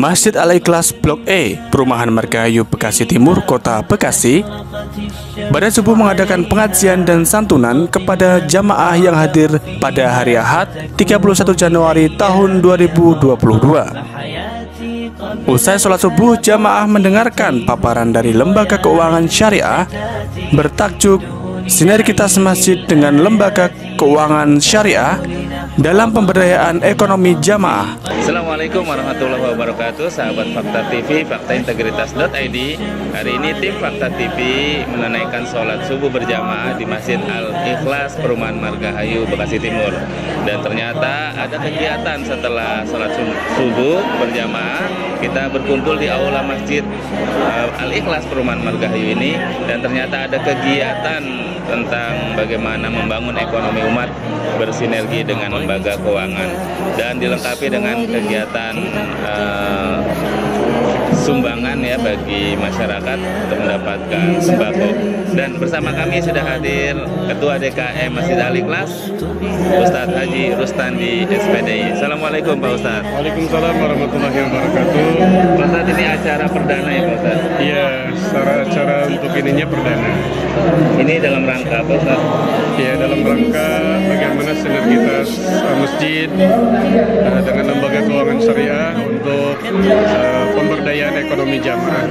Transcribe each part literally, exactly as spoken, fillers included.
Masjid Al-Ikhlas Blok E, Perumahan Margahayu, Bekasi Timur, Kota Bekasi, pada subuh mengadakan pengajian dan santunan kepada jamaah yang hadir pada hari Ahad tiga puluh satu Januari tahun dua ribu dua puluh dua. Usai sholat subuh, jamaah mendengarkan paparan dari Lembaga Keuangan Syariah bertajuk Sinergitas Masjid dengan Lembaga Keuangan Syariah dalam Pemberdayaan Ekonomi Jamaah. Assalamualaikum warahmatullahi wabarakatuh, sahabat Fakta T V, fakta integritas dot I D. Hari ini tim Fakta T V menunaikan sholat subuh berjamaah di Masjid Al-Ikhlas, Perumahan Margahayu, Bekasi Timur. Dan ternyata ada kegiatan setelah sholat subuh berjamaah. Kita berkumpul di aula Masjid Al-Ikhlas, Perumahan Margahayu ini. Dan ternyata ada kegiatan tentang bagaimana membangun ekonomi umat bersinergi dengan lembaga keuangan, dan dilengkapi dengan kegiatan uh, sumbangan ya bagi masyarakat untuk mendapatkan sembako. Dan bersama kami sudah hadir Ketua D K M Masjid Al-Ikhlas, Ustadz Haji Rustandi S P D I. Assalamualaikum Pak Ustadz. Waalaikumsalam warahmatullahi wabarakatuh. Pak Ustadz, ini acara perdana ya Pak Ustadz? Iya, secara acara untuk ininya perdana. Ini dalam rangka apa Ustadz? Ya, dalam rangka bagaimana sinergitas uh, masjid uh, dengan lembaga keuangan syariah untuk uh, pemberdayaan ekonomi jamaah.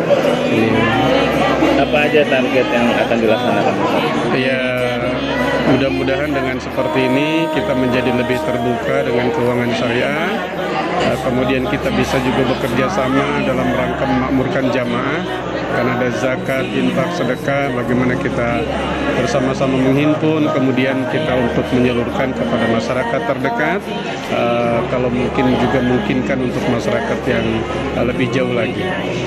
Apa aja target yang akan dilaksanakan Ustadz? Ya, mudah-mudahan dengan seperti ini kita menjadi lebih terbuka dengan keuangan syariah. Uh, kemudian kita bisa juga bekerja sama dalam rangka memakmurkan jamaah. Karena ada zakat, infak, sedekah, bagaimana kita bersama-sama menghimpun, kemudian kita untuk menyalurkan kepada masyarakat terdekat, uh, kalau mungkin juga memungkinkan untuk masyarakat yang uh, lebih jauh lagi.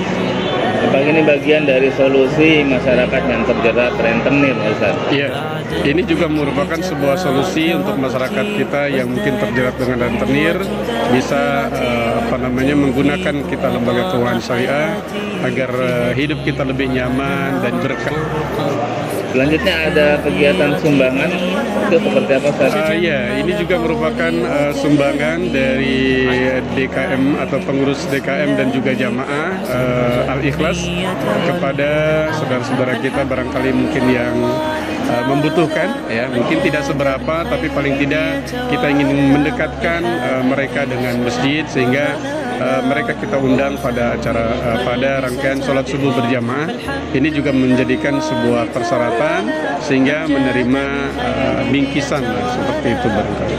Apakah ini bagian dari solusi masyarakat yang terjerat rentenir, Ustaz? Iya, ini juga merupakan sebuah solusi untuk masyarakat kita yang mungkin terjerat dengan rentenir, bisa uh, apa namanya menggunakan kita lembaga keuangan syariah agar uh, hidup kita lebih nyaman dan berkah. Selanjutnya ada kegiatan sumbangan, itu seperti apa Ustaz? Uh, ya, ini juga merupakan uh, sumbangan dari D K M atau pengurus D K M dan juga jamaah uh, Al-Ikhlas kepada saudara-saudara kita barangkali mungkin yang uh, membutuhkan, ya mungkin tidak seberapa, tapi paling tidak kita ingin mendekatkan uh, mereka dengan masjid sehingga Uh, mereka kita undang pada acara uh, pada rangkaian sholat subuh berjamaah. Ini juga menjadikan sebuah persyaratan sehingga menerima uh, bingkisan lah, seperti itu barangkali.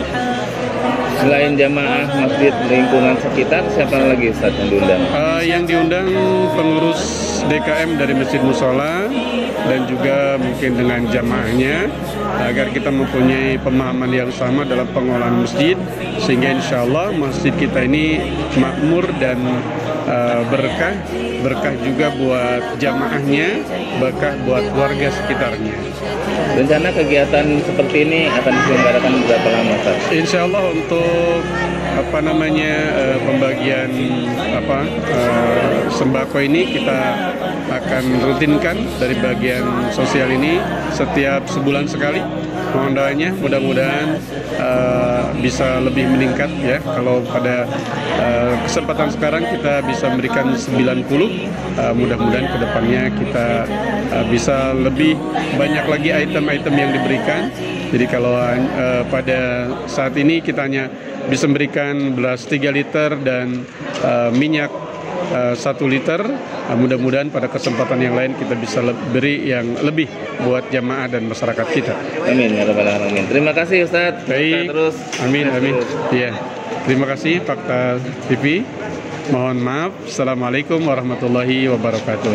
Selain jamaah masjid lingkungan sekitar, siapa lagi Ustaz yang diundang? Uh, yang diundang pengurus D K M dari Masjid Musola dan juga mungkin dengan jamaahnya agar kita mempunyai pemahaman yang sama dalam pengelolaan masjid sehingga insya Allah masjid kita ini makmur dan uh, berkah berkah juga buat jamaahnya, berkah buat warga sekitarnya. Rencana kegiatan seperti ini akan diselenggarakan berapa lama Ustaz? Insya Allah untuk apa namanya uh, pembagian apa uh, sembako ini kita akan rutinkan dari bagian sosial ini setiap sebulan sekali. Mohon doanya, mudah-mudahan uh, bisa lebih meningkat ya. Kalau pada uh, kesempatan sekarang kita bisa memberikan sembilan puluh, uh, mudah-mudahan kedepannya kita uh, bisa lebih banyak lagi item-item yang diberikan. Jadi kalau uh, pada saat ini kita hanya bisa memberikan beras tiga liter dan uh, minyak uh, satu liter. Uh, mudah-mudahan pada kesempatan yang lain kita bisa beri yang lebih buat jamaah dan masyarakat kita. Amin ya rabbal alamin. Terima kasih Ustaz. Baik. Terus. Amin amin. Iya. Terima kasih Fakta T V. Mohon maaf. Assalamualaikum warahmatullahi wabarakatuh.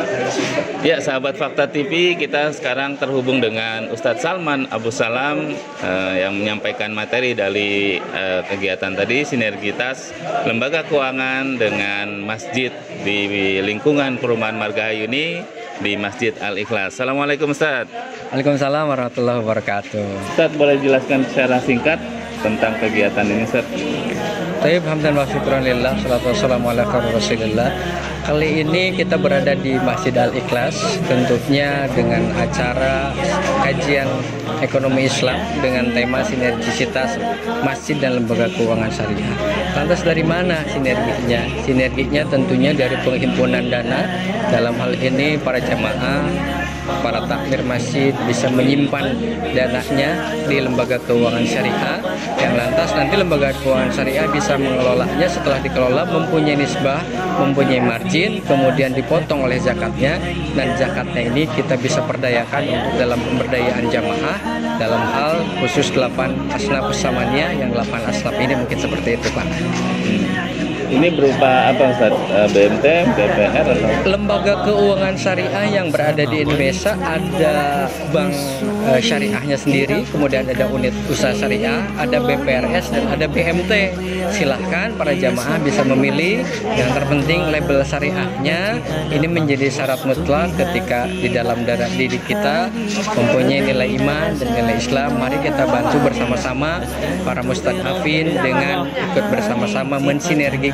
Ya, sahabat Fakta T V, kita sekarang terhubung dengan Ustadz Salman Abu Salam uh, yang menyampaikan materi dari uh, kegiatan tadi, sinergitas lembaga keuangan dengan masjid di lingkungan Perumahan Margahayu ini di Masjid Al-Ikhlas. Assalamualaikum Ustadz. Waalaikumsalam warahmatullahi wabarakatuh. Ustadz, boleh jelaskan secara singkat tentang kegiatan ini Ustadz? Taib hamdan wa syukran lillah, salatu wassalamu ala rasulillah. Kali ini kita berada di Masjid Al-Ikhlas, tentunya dengan acara kajian ekonomi Islam dengan tema sinergisitas masjid dan lembaga keuangan syariah. Lantas dari mana sinerginya? Sinerginya tentunya dari penghimpunan dana. Dalam hal ini para jamaah, para takmir masjid bisa menyimpan dananya di lembaga keuangan syariah, yang lantas nanti lembaga keuangan syariah bisa mengelolanya. Setelah dikelola mempunyai nisbah, mempunyai margin, kemudian dipotong oleh zakatnya, dan zakatnya ini kita bisa perdayakan untuk dalam pemberdayaan jamaah dalam hal khusus delapan asnaf samaniyah, yang delapan asnaf ini mungkin seperti itu, Pak. Hmm. Ini berupa apa, Ustaz? B M T, B P R atau? Lembaga keuangan syariah yang berada di Indonesia ada bank e, syariahnya sendiri, kemudian ada unit usaha syariah, ada B P R S dan ada B M T. Silahkan para jamaah bisa memilih. Yang terpenting label syariahnya ini menjadi syarat mutlak ketika di dalam darah diri kita mempunyai nilai iman dan nilai Islam. Mari kita bantu bersama-sama para mustadhafin dengan ikut bersama-sama mensinergikan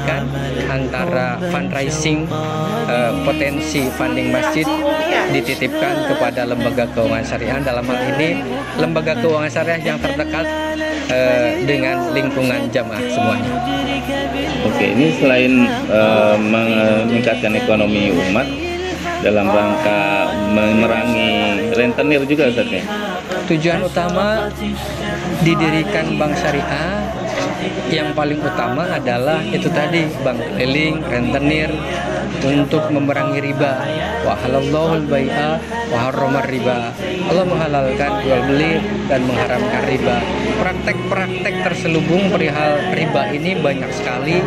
antara fundraising, uh, potensi funding masjid dititipkan kepada lembaga keuangan syariah, dalam hal ini lembaga keuangan syariah yang terdekat uh, dengan lingkungan jamaah semuanya. Oke, ini selain uh, meningkatkan ekonomi umat dalam rangka memerangi rentenir juga, Ustaz, ya? Tujuan utama didirikan bank syariah yang paling utama adalah itu tadi, bank keliling, rentenir, untuk memerangi riba. Wa halallahu al-bai'a wa harramar riba. Allah menghalalkan jual beli dan mengharamkan riba. Praktek-praktek terselubung perihal riba ini banyak sekali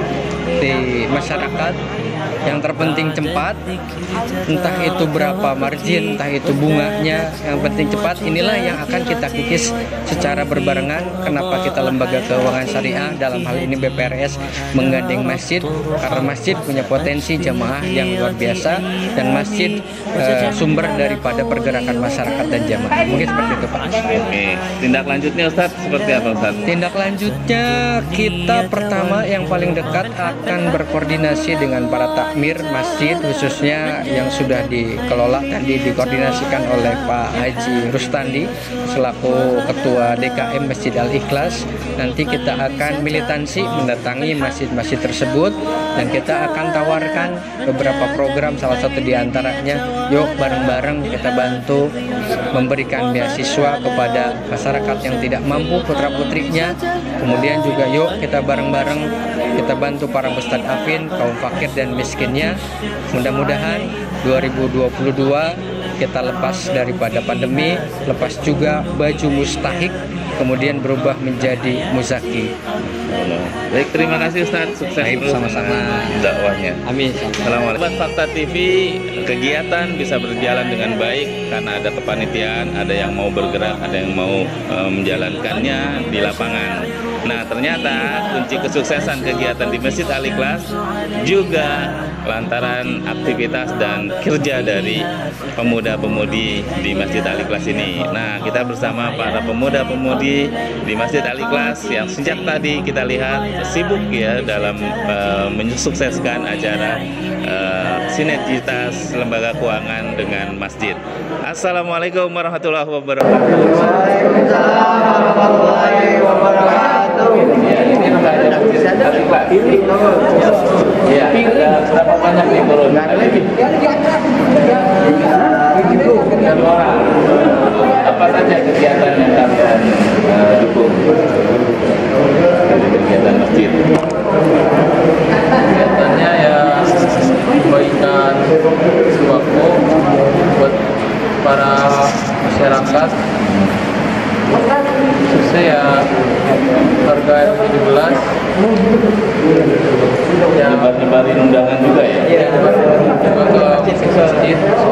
di masyarakat. Yang terpenting cepat, entah itu berapa margin, entah itu bunganya, yang penting cepat. Inilah yang akan kita kikis secara berbarengan. Kenapa kita lembaga keuangan syariah, dalam hal ini B P R S, menggandeng masjid, karena masjid punya potensi jamaah yang luar biasa, dan masjid e, sumber daripada pergerakan masyarakat dan jamaah. Mungkin seperti itu, Pak. Oke, tindak lanjutnya, Ustaz, seperti apa, Ustaz? Tindak lanjutnya, kita pertama yang paling dekat akan berkoordinasi dengan para takmir masjid, khususnya yang sudah dikelola tadi dikoordinasikan oleh Pak Haji Rustandi selaku Ketua D K M Masjid Al-Ikhlas. Nanti kita akan militansi mendatangi masjid-masjid tersebut, dan kita akan tawarkan beberapa program, salah satu diantaranya yuk bareng-bareng kita bantu memberikan beasiswa kepada masyarakat yang tidak mampu putra-putrinya. Kemudian juga yuk kita bareng-bareng kita bantu para mustadhafin, kaum fakir dan miskinnya. Mudah-mudahan dua ribu dua puluh dua kita lepas daripada pandemi, lepas juga baju mustahik, kemudian berubah menjadi muzaki. Baik, terima kasih, Ustaz. Sukses terus sama-sama dakwahnya. Amin. Assalamualaikum. Fakta T V, kegiatan bisa berjalan dengan baik karena ada kepanitiaan, ada yang mau bergerak, ada yang mau uh, menjalankannya di lapangan. Nah, ternyata kunci kesuksesan kegiatan di Masjid Al-Ikhlas juga lantaran aktivitas dan kerja dari pemuda-pemudi di Masjid Al-Ikhlas ini. Nah, kita bersama para pemuda-pemudi di Masjid Al-Ikhlas yang sejak tadi kita lihat sibuk ya dalam uh, mensukseskan acara uh, sinergitas lembaga keuangan dengan masjid. Assalamualaikum warahmatullahi wabarakatuh. Waalaikumsalam warahmatullahi wabarakatuh. Ya, ini ada Masjid Al-Ikhlas. Ya, ada berapa banyak nih turun? Dan orang. Apa saja kegiatan yang kalian uh, dukung? Kegiatan masjid. Kegiatannya ya kebaikan sembako buat para masyarakat. Khususnya ya harga tujuh belas Ya, nyebar-nyebarin undangan juga ya? Iya, juga ke masjid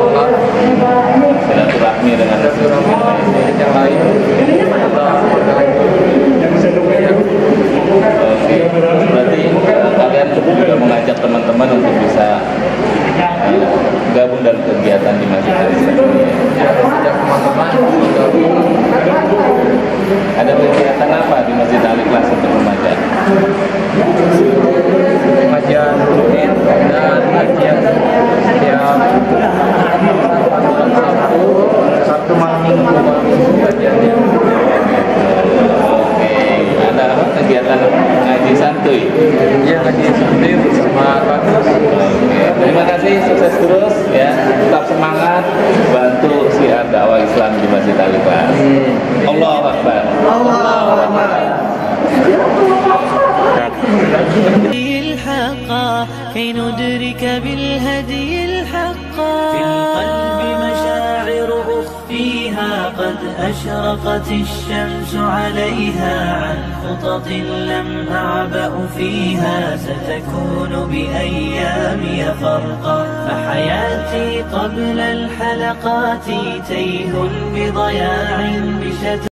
ikhlas. Allahu Akbar. Allahu Akbar. الحق كي ندرك بالهدي الحق في القلب مشاعر أخفيها قد أشرقت الشمس عليها عن خطط لم أعبأ فيها ستكون بأيامي فرقا فحياتي قبل الحلقات تيه بضياع بشتى